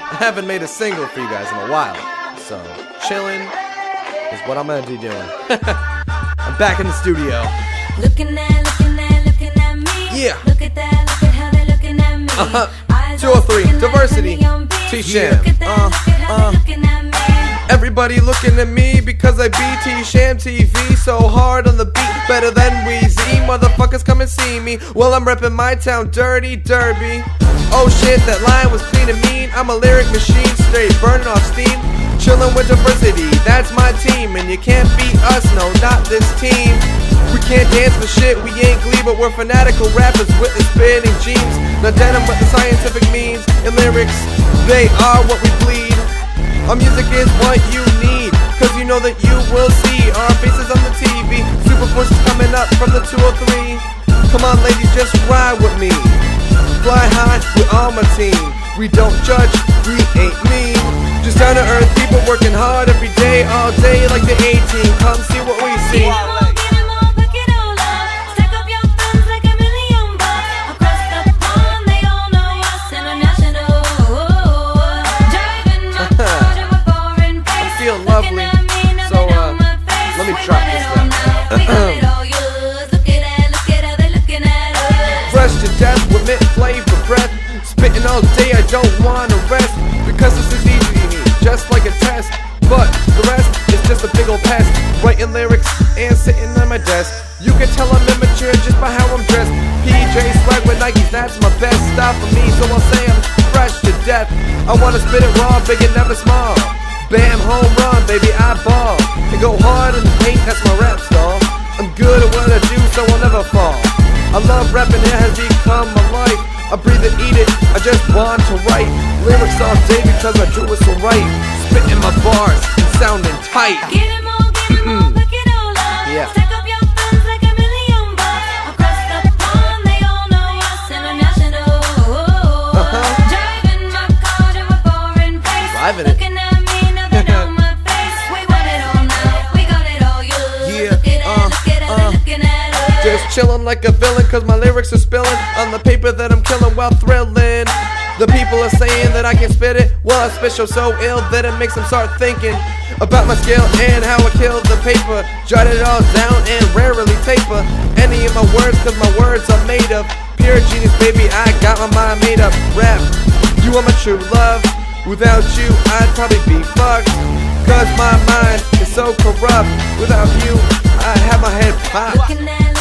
I haven't made a single for you guys in a while, so chillin' is what I'm gonna be doing. I'm back in the studio. Looking at me. Yeah. Look at that, look at how they're looking at me. 203, Diversity, T-Sham. Everybody looking at me because I beat T-Sham TV so hard on the beat, better than Weezy. Motherfuckers come and see me. Well, I'm reppin' my town, Dirty Derby. Oh shit, that line was clean and mean. I'm a lyric machine, straight burning off steam. Chillin' with Diversity, that's my team. And you can't beat us, no, not this team. We can't dance for shit, we ain't glee, but we're fanatical rappers with the spitting jeans. Not denim, but the scientific means. In lyrics, they are what we bleed. Our music is what you need, cause you know that you will see our faces on the TV. Super forces coming up from the 203. Come on ladies, just ride with me. Fly high with all my team. We don't judge, we ain't mean. Just down to earth people working hard every day, all day like the 18. Come see what we see. Lovely. So let me drop this down. Fresh to death with mint flavor breath. Spitting all day, I don't wanna rest, because this is easy, just like a test. But the rest is just a big old pest. Writing lyrics and sitting on my desk. You can tell I'm immature just by how I'm dressed. PJ swag with Nikes, that's my best style for me. So I'll say I'm fresh to death. I wanna spit it raw, big and never small. Bam, home run, baby, I ball. Can go hard in the paint, that's my rap style. I'm good at what I do, so I'll never fall. I love rapping, it has become my life. I breathe and eat it, I just want to write lyrics all day because I do it so right. Spitting my bars and sounding tight. Get 'em all, pick it all up. Yeah. Stack up your funds like $1 million. Across the pond, they all know us international. Driving my car to a foreign place. Driving it. Just chillin' like a villain, cause my lyrics are spilling on the paper that I'm killing while thrilling. The people are saying that I can spit it. Well, I spit so ill that it makes them start thinking about my skill and how I kill the paper. Jot it all down and rarely taper any of my words, cause my words are made of pure genius, baby. I got my mind made up. Rap, you are my true love. Without you, I'd probably be fucked, cause my mind is so corrupt. Without you, I have my head popped.